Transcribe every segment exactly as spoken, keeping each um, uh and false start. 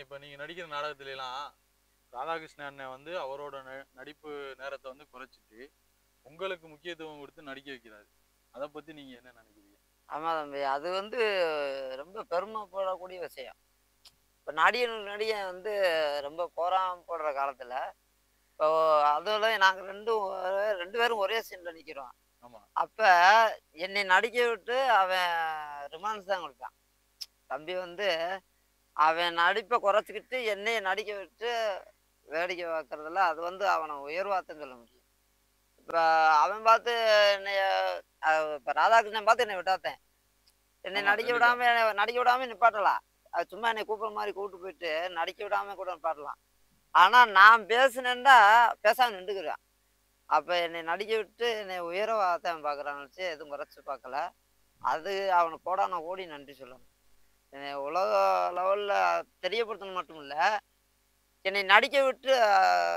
இப்ப நீங்க நடிக்கிற நாடகத்திலலாம் ராதாகிருஷ்ண அண்ணன் வந்து அவரோட ந நடிப்பு நேரத்த வந்து குறைச்சிட்டு, உங்களுக்கு முக்கியத்துவம் குடுத்து நடிக்க வைக்கிறாரு. அத பத்தி நீங்க என்ன நெனைக்கிறீங்க? ஆமா தம்பி. அது வந்து ரொம்ப பெருமைப்படக்கூடிய விஷயம். இப்ப நடிகன், நடிகன் வந்து ரொம்ப பொறாமப்படுற காலத்துல, இப்போ அதுல நாங்க ரெண்டு ரெண்டு பேரும் ஒரே சீன்ல நிக்கிறோம். ஆமா. அப்ப என்னை நடிக்க விட்டு அவன் ரிமான்ஸ் தான் குடுப்பான். தம்பி வந்து அவன் நடிப்ப குறைச்சுக்கிட்டு என்னைய நடிக்க விட்டு வேடிக்கை பார்க்கறதுல அது வந்து அவன உயர்வாத்தான் சொல்ல முடியும். இப்ப அவன் பார்த்து என்னைய அ இப்ப ராதாகிருஷ்ணன் பார்த்து என்னைய விட்டாத்தேன். என்னை ஆமா. நடிக்க கண்டிப்பா. விடாம நடிக்க விடாம நிப்பாட்டலாம். அது சும்மா என்னை கூப்பிடுற மாரி கூப்பிட்டு போயிட்டு நடிக்க விடாம கூட நிப்பாட்டலாம். ஆனா நான் பேசினேன்டா பேசாம நின்டுக்குருவான். அப்ப என்னை நடிக்க விட்டு என்னை உயர்வா தான் பார்க்குறான்னு வச்சு எதுவும் குறைச்சு பார்க்கல. அது அவனுக்கு கோடான கோடி நன்றி சொல்லணும். என்னை உலக லெவல்ல தெரியப்படுத்தணும் மட்டும் இல்ல, என்னை நடிக்க விட்டு அ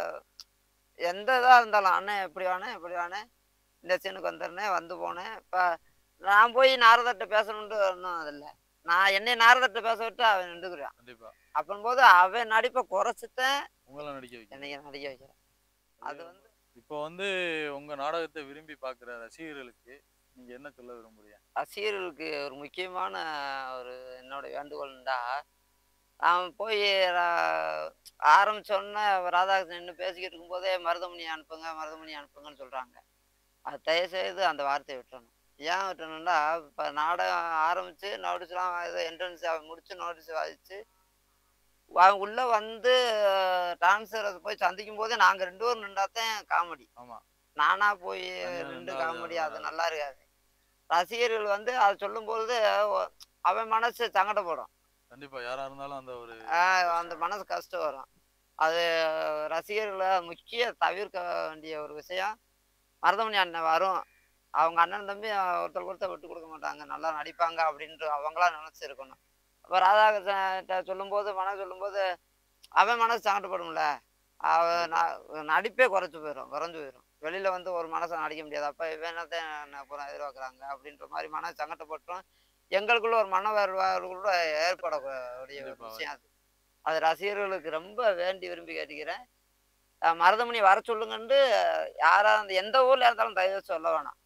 எந்த இதா இருந்தாலும், "அண்ணே இப்படி வாண்ணே, இப்படி வாண்ணே, இந்த சீனுக்கு வந்துருண்ணே, வந்து போனேன்." இப்ப நான் போய் நாரதர்ட்ட பேசணுன்ட்டு ஒண்ணும் அது இல்ல. நான் என்னைய நாரதர்ட்ட பேச விட்டு அவன் நின்டுக்குருவான். கண்டிப்பா. அப்பம்போது அவன் நடிப்ப குறைச்சுத்தான் உங்கள நடிக்க வைக்கிறாரு. என்னைய நடிக்க வைக்கிறான். அதே அது வந்து வந்து இப்போ வந்து உங்க நாடகத்த விரும்பி பார்க்குற ரசிகர்களுக்கு நீங்க என்ன சொல்ல விரும்புறீங்க? ரசிகர்களுக்கு ஒரு முக்கியமான ஒரு என்னோட வேண்டுகோள்ண்டா, நான் போய் ர ஆரம்பிச்சோன்னே ராதாகிருஷ்ணன் நின்னு பேசிக்கிட்டு இருக்கும்போதே மருதமணி அனுப்புங்க, மருதமணி அனுப்புங்கன்னு சொல்றாங்க. அது தயவுசெய்து அந்த வார்த்தைய விட்டுறணும். ஏன் விட்டணும்னா, இப்ப நாடகம் ஆரம்பிச்சு நோட்டீஸ்லாம் இது என்ட்ரன்ஸ் முடிச்சு நோட்டீஸ் வாசிச்சு, அவன் உள்ள வந்து டான்ஸர போய் சந்திக்கும்போதே நாங்க ரெண்டு பேரும் நின்னாத்தான் காமெடி. ஆமா. நானா போய் தனியா நின்று நின்னா அது காமெடி அது வராது. நல்லா இருக்காது. ரசிகர்கள் வந்து அத சொல்லும்பொழுது ஒ அவன் மனசு சங்கடப்படும். கண்டிப்பா. யாரா இருந்தாலும் அந்த ஒரு ஆ அந்த கஷ்டம் வரும். மனசு கஷ்டம் வரும். அது ரசிகர்கள முக்கிய தவிர்க்க வேண்டிய ஒரு விஷயம். மருதமணி அண்ணன் வரும். அவங்க அண்ணன், தம்பி ஒருத்தருக்கு ஒருத்தர் விட்டு குடுக்க மாட்டாங்க. நல்லா நடிப்பாங்க அப்படின்ட்டு அவங்களா நெனச்சிருக்கணும். அப்ப ராதாகிருஷ்ணன்ட்ட சொல்லும்போது, மனோ சொல்லும்போது, அவன் மனசு சங்கடப்படும்ல. அவன் ந கண்டிப்பா. நடிப்பே குறைச்சு போயிரும். குறைஞ்சு போயிரும். வெளியில வந்து ஒரு மனச நடிக்க முடியாது. அப்ப இவன் என்னத்த என்ன அப்புறம் எதிர்பார்க்குறாங்க அப்படின்ற மாரி மனசு சங்கடப்பட்டுரும். எங்களுக்குள்ள ஒரு மன வேறுபாடு கூட ஏற்படக்கூடிய ஒரு கண்டிப்பா. விஷயம் அது. அது ரசிகர்களுக்கு ரொம்ப வேண்டி விரும்பி கேட்டுக்கிறேன். அ மருதமணி வர சொல்லுங்கன்ட்டு யாரா எந்த ஊர்ல இருந்தாலும் தயவு செய்து சொல்ல வேணாம்.